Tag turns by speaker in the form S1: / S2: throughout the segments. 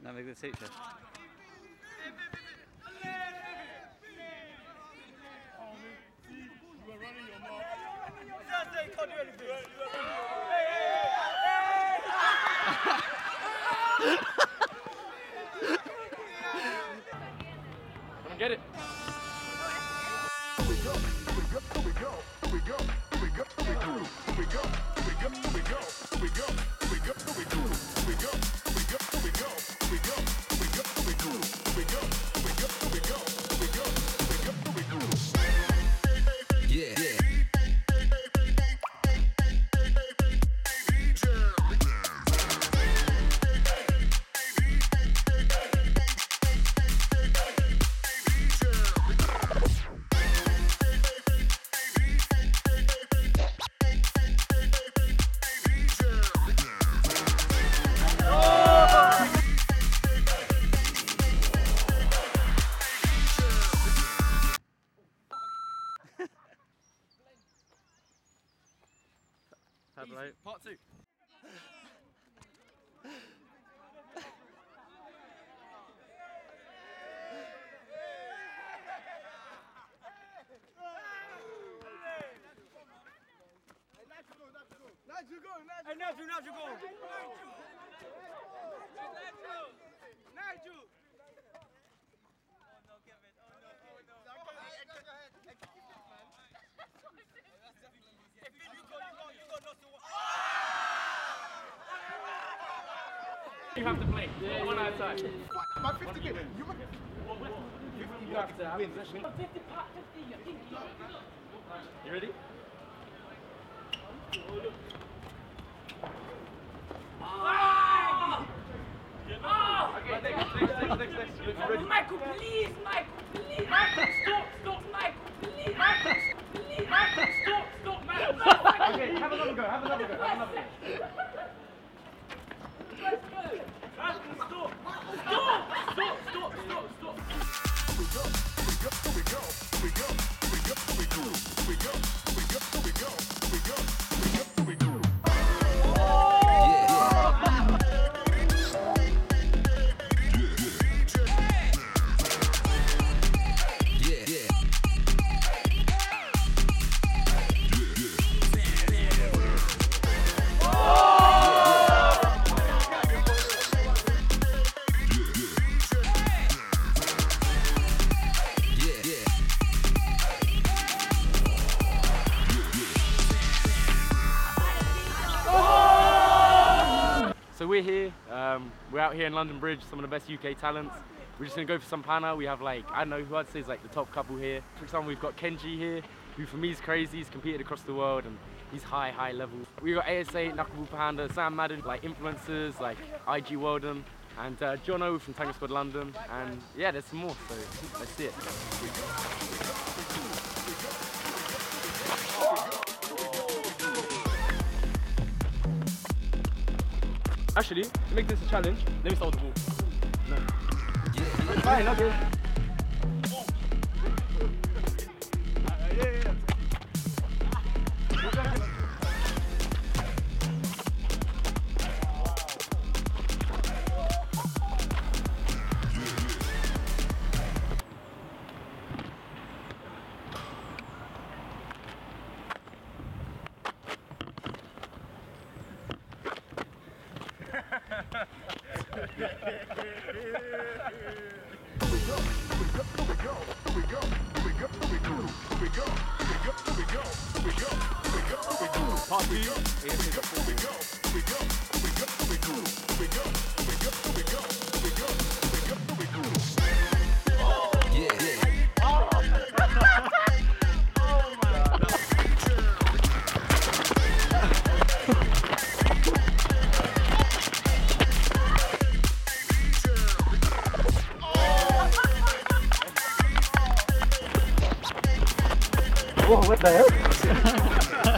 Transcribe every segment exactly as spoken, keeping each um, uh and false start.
S1: Not a good teacher.
S2: Come get it.
S1: Pablo.
S2: Part two.
S3: Hey, Nigel, Nigel, go! Nigel!
S2: You have to play. Yeah, one at a time.
S4: My fifty game. You
S2: You have to have
S4: win.
S2: possession. You ready? Okay, next, next, next, next, next. You ready?
S5: Michael, please, Michael, please. Michael, stop, stop, Michael, please. Michael, please. Michael, stop, stop, Michael.
S2: Okay, have another go, have another go, have another go.
S5: Let's go. Stop, stop, stop, stop, stop, stop.
S2: So we're here, um, we're out here in London Bridge, some of the best U K talents. We're just gonna go for some pana. We have like, I don't know who I'd say is like the top couple here. For example, we've got Kenji here, who for me is crazy. He's competed across the world and he's high, high level. We got A S A, Knuckleball Panda, Sam Madden, like influencers like I G Weldon, and uh, John O from Tango Squad London. And yeah, there's some more, so let's see it. Actually, to make this a challenge, let me start with the ball. No. Fine, okay.
S1: Whoa, what the hell?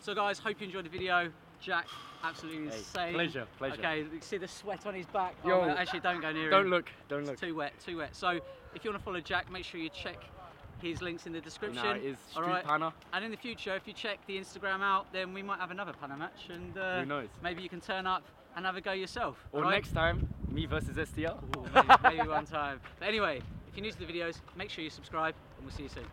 S6: So guys, hope you enjoyed the video. Jack, absolutely
S2: Hey,
S6: insane.
S2: pleasure, pleasure.
S6: Okay, you can see the sweat on his back.
S2: Yo,
S6: oh, actually, don't go near
S2: Don't
S6: him.
S2: look, don't
S6: It's
S2: look.
S6: too wet, too wet. So if you want to follow Jack, make sure you check his links in the description.
S2: Now it is
S6: All
S2: Street
S6: right?
S2: Panna.
S6: And in the future, if you check the Instagram out, then we might have another Panna match, and uh,
S2: Who knows?
S6: maybe you can turn up and have a go yourself.
S2: Or
S6: all right?
S2: next time, me versus S T R.
S6: Ooh, maybe, maybe one time. But anyway, if you're new to the videos, make sure you subscribe, and we'll see you soon.